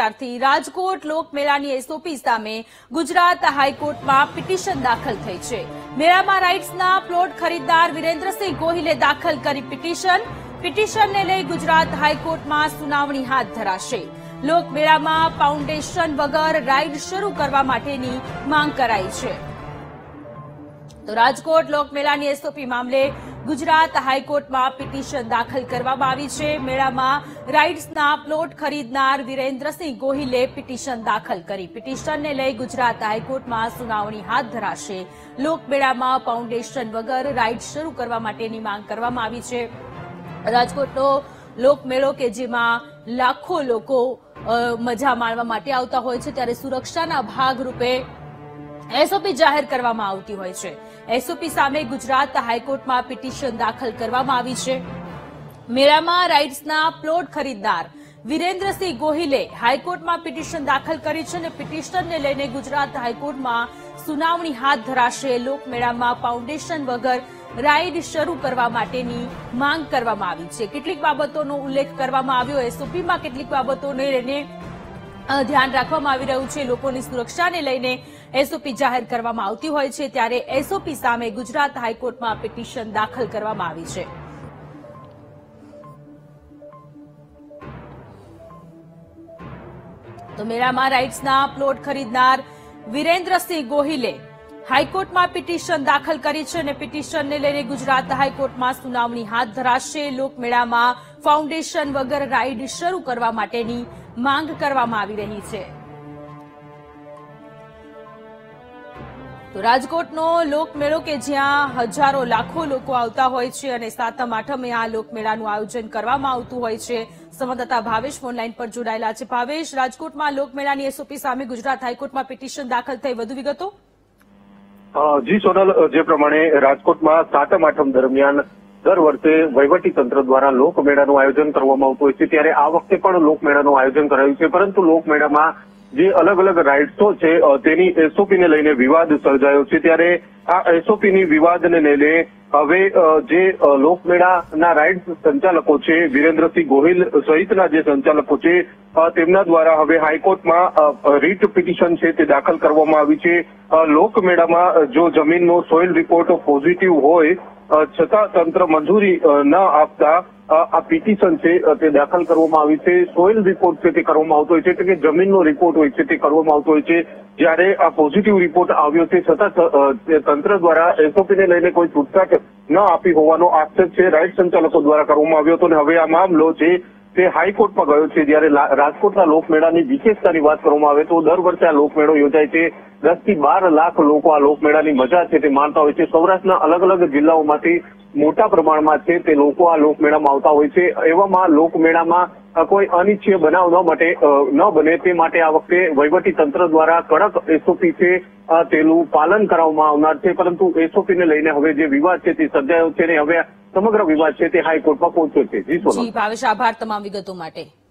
ત્યારથી રાજકોટ લોકમેળાની એસઓપી સામે ગુજરાત હાઈકોર્ટમાં પિટિશન દાખલ થઈ છે। મેળામાં રાઇટ્સના પ્લોટ ખરીદદાર વિરેન્દ્રસિંહ ગોહિલે દાખલ કરી પિટિશનને લઈ ગુજરાત હાઈકોર્ટમાં સુનાવણી હાથ ધરાશે। લોકમેળામાં ફાઉન્ડેશન વગર રાઇડ શરૂ કરવા માટેની માંગ કરાઈ છે। તો રાજકોટ લોકમેળાની એસઓપી મામલે ગુજરાત હાઈકોર્ટમાં પિટિશન દાખલ કરવામાં આવી છે। મેળામાં રાઇડ્સના પ્લોટ ખરીદનાર વિરેન્દ્રસિંહ ગોહિલે પિટિશન દાખલ કરી પિટિશનને લઈ ગુજરાત હાઈકોર્ટમાં સુનાવણી હાથ ધરાશે। લોકમેળામાં ફાઉન્ડેશન વગર રાઇડ શરૂ કરવા માટેની માંગ કરવામાં આવી છે। રાજકોટનો લોકમેળો કે જેમાં લાખો લોકો મજા માણવા માટે આવતા હોય છે, ત્યારે સુરક્ષાના ભાગરૂપે એસઓપી જાહેર કરવામાં આવતી હોય છે। એસઓપી સામે ગુજરાત હાઈકોર્ટમાં પિટિશન દાખલ કરવામાં આવી છે। મેળામાં રાઇટ્સના પ્લોટ ખરીદદાર વિરેન્દ્રસિંહ ગોહિલે હાઈકોર્ટમાં પિટિશન દાખલ કરી છે અને પિટિશનને લઈને ગુજરાત હાઈકોર્ટમાં સુનાવણી હાથ ધરાશે। લોકમેળામાં ફાઉન્ડેશન વગર રાઇડ શરૂ કરવા માટેની માંગ કરવામાં આવી છે। કેટલીક બાબતોનો ઉલ્લેખ કરવામાં આવ્યો। એસઓપીમાં કેટલીક બાબતોને લઈને ધ્યાન રાખવામાં આવી રહ્યું છે। લોકોની સુરક્ષાને લઈને એસઓપી જાહેર કરવામાં આવતી હોય છે, ત્યારે એસઓપી સામે ગુજરાત હાઈકોર્ટમાં પિટિશન દાખલ કરવામાં આવી છે। તો મેળામાં રાઇટ્સના પ્લોટ ખરીદનાર વિરેન્દ્રસિંહ ગોહિલે હાઈકોર્ટમાં પિટિશન દાખલ કરી છે અને પિટિશનને લઈને ગુજરાત હાઈકોર્ટમાં સુનાવણી હાથ ધરાશે। લોકમેળામાં ફાઉન્ડેશન વગર રાઇડ શરૂ કરવા માટેની માંગ કરવામાં આવી રહી છે। તો રાજકોટનો લોકમેળો કે જ્યાં હજારો લાખો લોકો આવતા હોય છે અને સાતમ આઠમે આ લોકમેળાનું આયોજન કરવામાં આવતું હોય છે। સંવાદદાતા ભાવેશ ફોનલાઈન પર જોડાયેલા છે। ભાવેશ, રાજકોટમાં લોકમેળાની એસઓપી સામે ગુજરાત હાઈકોર્ટમાં પિટિશન દાખલ થઈ, વધુ વિગતો? જી સોનલ, જે પ્રમાણે રાજકોટમાં સાતમ આઠમ દરમિયાન દર વર્ષે વહીવટી તંત્ર દ્વારા લોકમેળાનું આયોજન કરવામાં આવતું હોય છે, ત્યારે આ વખતે પણ લોકમેળાનું આયોજન કરાયું છે। પરંતુ લોકમેળામાં જે અલગ અલગ રાઇડ્સો છે તેની એસઓપીને લઈને વિવાદ સર્જાયો છે। ત્યારે આ એસઓપીની વિવાદને લઈને હવે જે લોકમેળાના રાઇડ્સ સંચાલકો છે, વિરેન્દ્રસિંહ ગોહિલ સહિતના જે સંચાલકો છે, તેમના દ્વારા હવે હાઈકોર્ટમાં રીટ પિટિશન છે તે દાખલ કરવામાં આવી છે। લોકમેળામાં જો જમીનનો સોઇલ રિપોર્ટ પોઝિટિવ હોય છતાં તંત્ર મંજૂરી ન આપતા આ પિટિશન છે તે દાખલ કરવામાં આવી છે। સોઇલ રિપોર્ટ છે તે કરવામાં આવતો હોય છે, એટલે કે જમીનનો રિપોર્ટ હોય છે તે કરવામાં આવતો હોય છે। જ્યારે આ પોઝિટિવ રિપોર્ટ આવ્યો છે છતાં તંત્ર દ્વારા એસઓપીને લઈને કોઈ છૂટછાટ ન આપી હોવાનો આક્ષેપ છે રાઇડ સંચાલકો દ્વારા કરવામાં આવ્યો હતો અને હવે આ મામલો છે તે હાઈકોર્ટમાં ગયો છે। જ્યારે રાજકોટના લોકમેળાની વિશેષતાની વાત કરવામાં આવે તો દર વર્ષે આ લોકમેળો યોજાય છે। 10 થી 12 લાખ લોકો આ લોકમેળાની મજા છે તે માણતા હોય છે। સૌરાષ્ટ્રના અલગ અલગ જિલ્લાઓમાંથી મોટા પ્રમાણમાં છે તે લોકો આ લોકમેળામાં આવતા હોય છે। એવામાં લોકમેળામાં કોઈ અનિચ્છનીય બનાવ ન બને તે માટે આ વખતે વહીવટી તંત્ર દ્વારા કડક એસઓપી છે તેનું પાલન કરાવવામાં આવનાર છે। પરંતુ એસઓપીને લઈને હવે જે વિવાદ છે તે સર્જાયો છે અને હવે સમગ્ર વિવાદ છે તે હાઈકોર્ટમાં પહોંચ્યો છે। જી સોનલ। ભાવેશ, આભાર તમામ વિગતો માટે।